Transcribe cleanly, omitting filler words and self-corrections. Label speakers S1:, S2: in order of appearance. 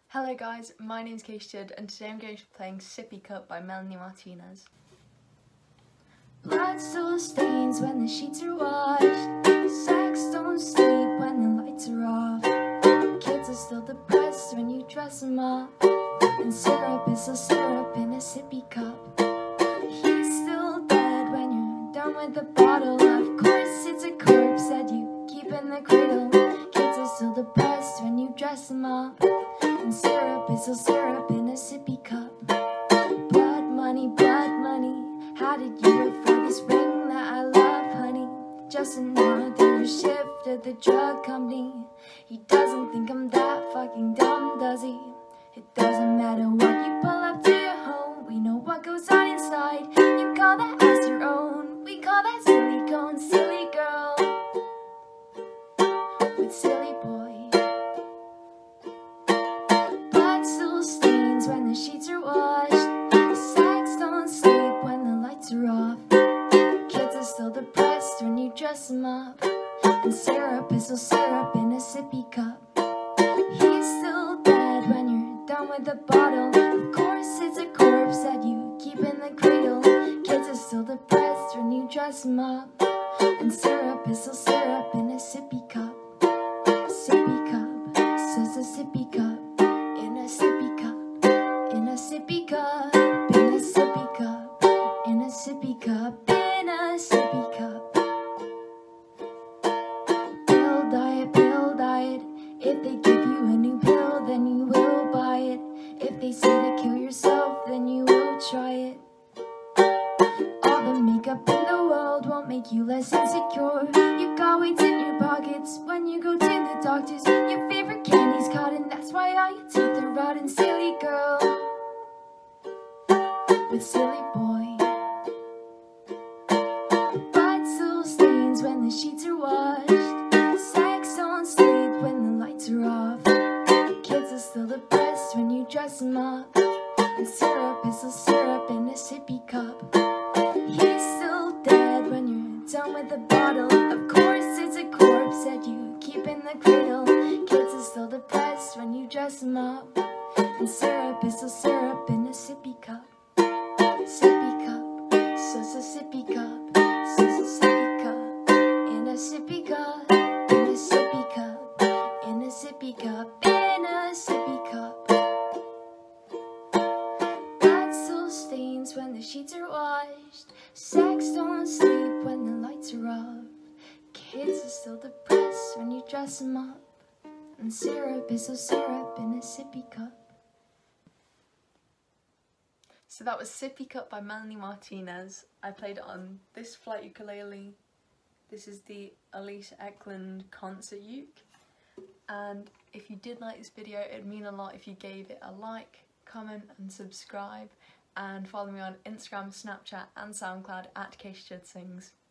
S1: Hello guys, my name's Judd and today I'm going to be playing Sippy Cup by Melanie Martinez.
S2: Blood still stains when the sheets are washed. Sex don't sleep when the lights are off. Kids are still depressed when you dress them up. And syrup is still syrup in a sippy cup. He's still dead when you're done with the bottle. Of course it's a corpse that you keep in the cradle. Kids are still depressed when you dress them up. And syrup is still syrup in a sippy cup. Blood money, how did you afford this ring that I love, honey? Just another shift at the drug company. He doesn't think I'm that fucking dumb, does he? It doesn't matter what you pull up to your home. We know what goes on inside. You call that ass your own. We call that silicone, silly girl with silly boy. Blood still stains when the sheets are washed. Sex don't sleep when the lights are off. Kids are still depressed when you dress them up. And syrup is still syrup in a sippy cup. He's still dead when you're done with the bottle. Of course it's a corpse that you keep in the cradle. Kids are still depressed when you dress them up. And syrup is still syrup in a sippy cup. Sippy cup, so it's a sippy cup. In a sippy cup, in a sippy cup. In a sippy cup, in a sippy cup. In a sippy cup. Pill diet. If they give you a new pill, then you will buy it. If they say to kill yourself, then you will try it. All the makeup in the world won't make you less insecure. You got weights in your pockets when you go to the doctors. Your favorite candy's cotton, that's why all your teeth are rotten. Silly girl with silly boy. Blood still stains when the sheets are washed. Sex don't sleep when the lights are off. Kids are still depressed when you dress them up. And syrup is still syrup in a sippy cup. He's still dead when you're done with the bottle. Of course it's a corpse that you keep in the cradle. Kids are still depressed when you dress them up. And syrup is still syrup in a sippy cup. Sippy cup, so it's a sippy cup. So it's a sippy cup. In a sippy cup. In a sippy cup. In a sippy cup. In a sippy cup. Blood still stains when the sheets are washed. Sex don't sleep when the lights are off. Kids are still depressed when you dress them up. And syrup is still syrup in a sippy cup.
S1: So that was Sippy Cup by Melanie Martinez. I played it on this flight ukulele. This is the Elise Eklund concert uke. And if you did like this video, it'd mean a lot if you gave it a like, comment and subscribe. And follow me on Instagram, Snapchat and SoundCloud at katiejuddsings.